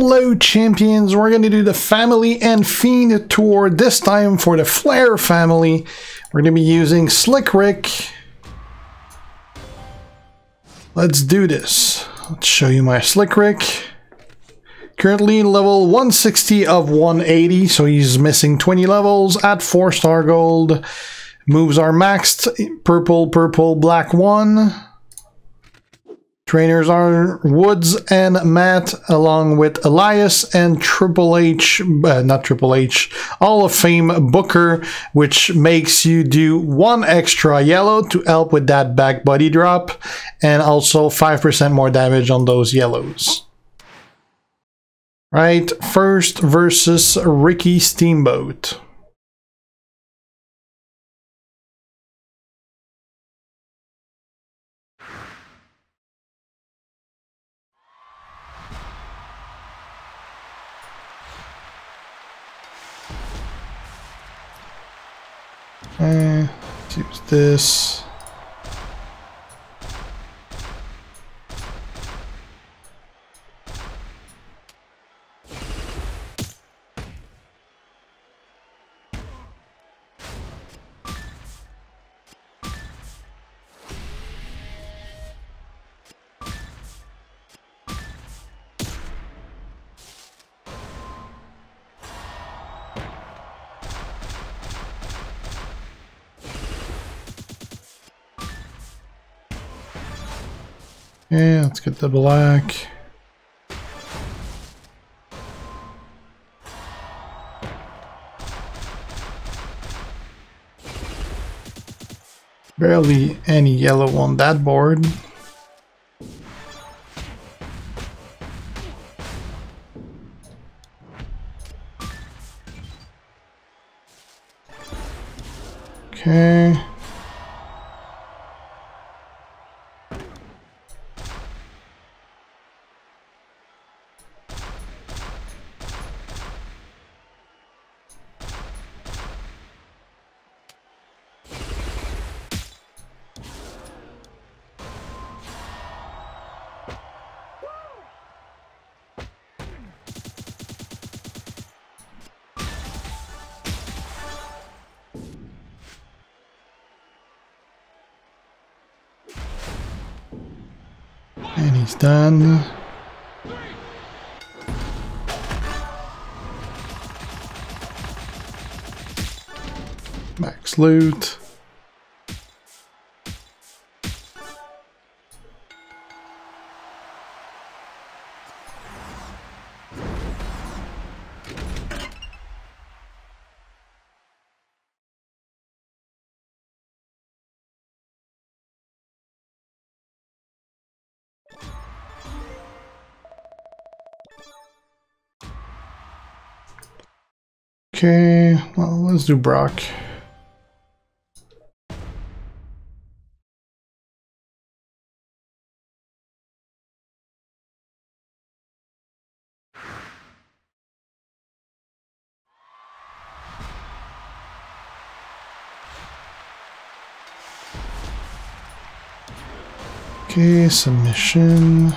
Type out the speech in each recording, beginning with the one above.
Hello champions, we're going to do the family and Fiend tour, this time for the Flair family. We're going to be using Slic Ric. Let's do this. Let's show you my Slic Ric. Currently level 160 of 180, so he's missing 20 levels at 4-star gold. Moves are maxed, purple, purple, black 1. Trainers are Woods and Matt, along with Elias and Triple H, not Triple H, Hall of Fame Booker, which makes you do 1 extra yellow to help with that back body drop, and also 5% more damage on those yellows. Right, first versus Ricky Steamboat. Let's use this. Yeah, let's get the black. Barely any yellow on that board. Okay. And he's done. Max loot. Okay, well, let's do Brock. Okay, submission.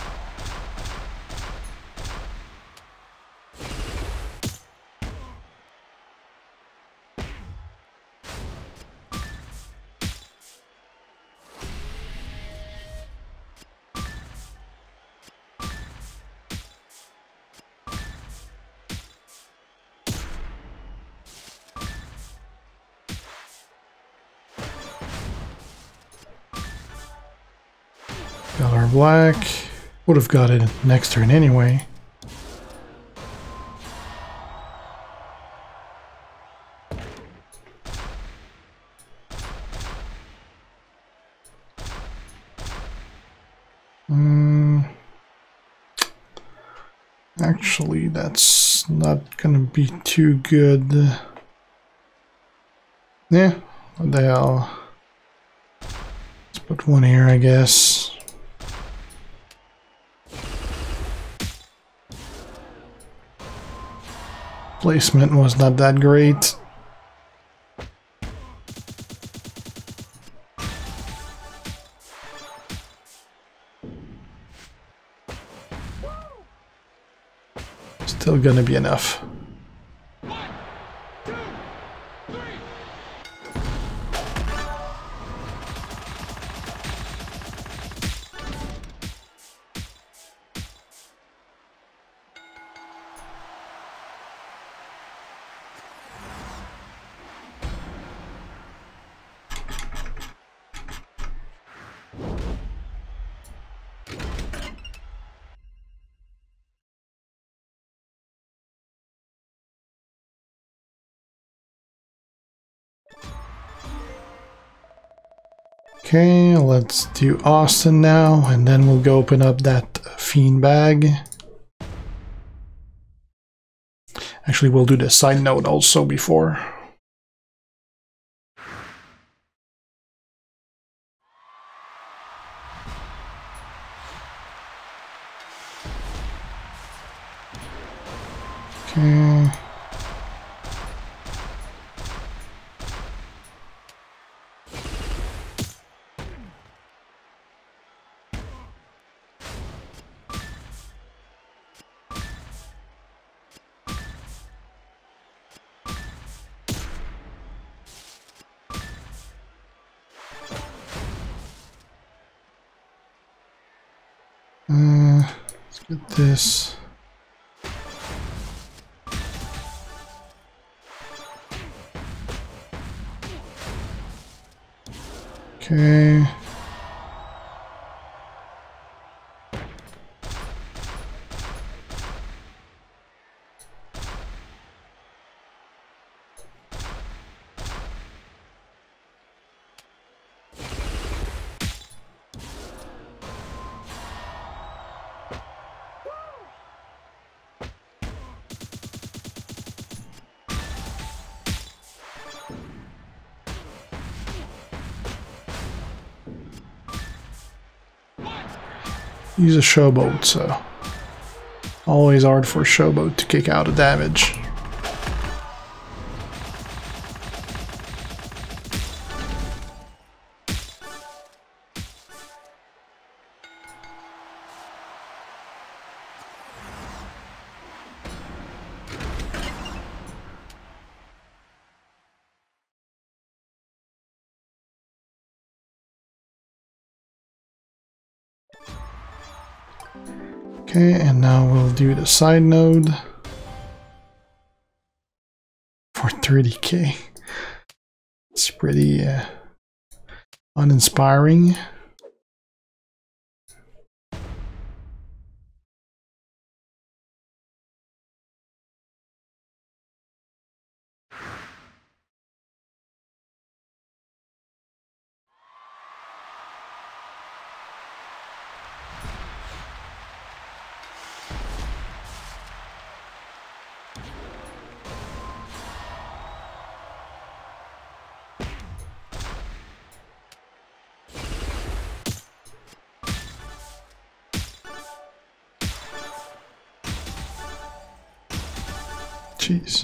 Got our black. Would have got it next turn anyway. Actually, that's not gonna be too good. Yeah, what the hell. Let's put 1 here, I guess. Placement was not that great. still gonna be enough. Okay, let's do Austin now, and then we'll go open up that Fiend bag. Actually, we'll do the side note also before. Okay. Let's get this. Okay. Use a showboat, so always hard for a showboat to kick out a damage. Okay, and now we'll do the side node for 30k. It's pretty uninspiring. Jeez.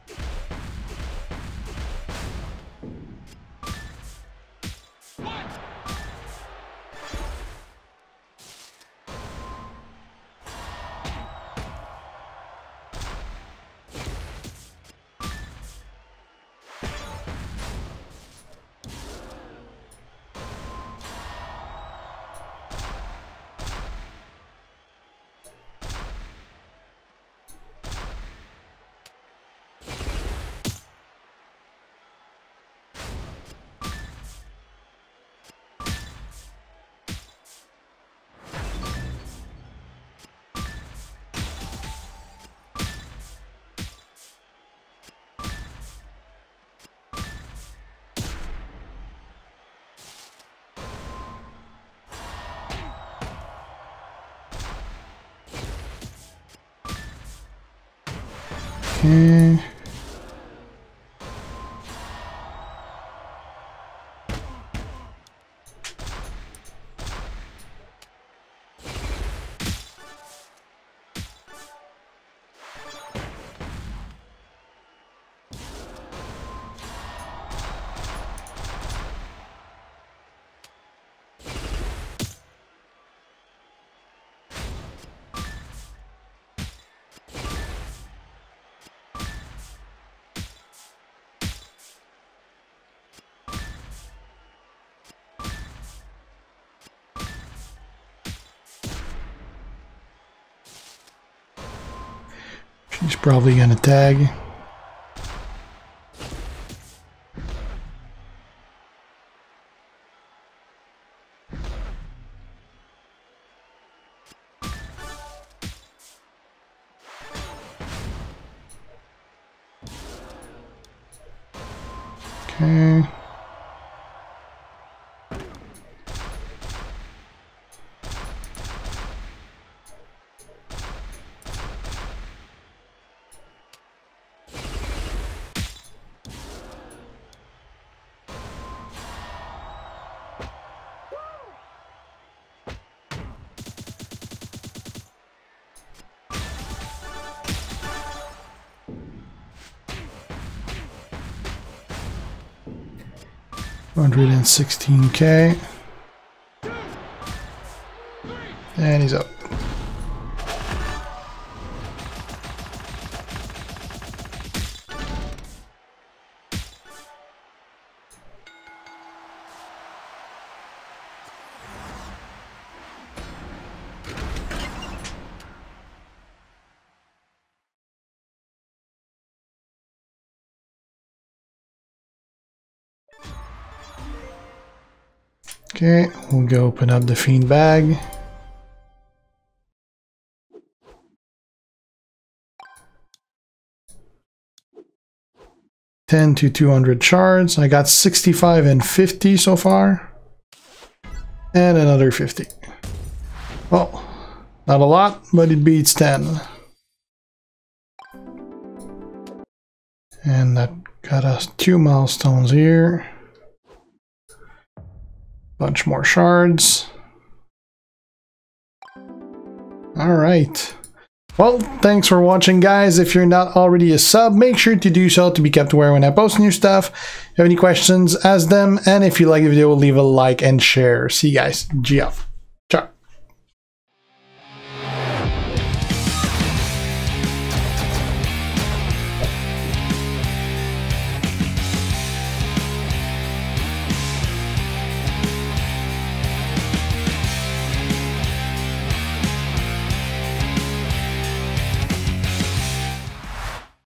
Okay. probably gonna tag. Okay. $116K. And he's up. Okay, we'll go open up the Fiend bag. $10 to 200 shards. I got 65 and 50 so far. And another 50. Well, not a lot, but it beats 10. And that got us 2 milestones here. Bunch more shards. All right. Well, thanks for watching, guys. If you're not already a sub, make sure to do so to be kept aware when I post new stuff. If you have any questions, ask them. And if you like the video, leave a like and share. See you guys. G off.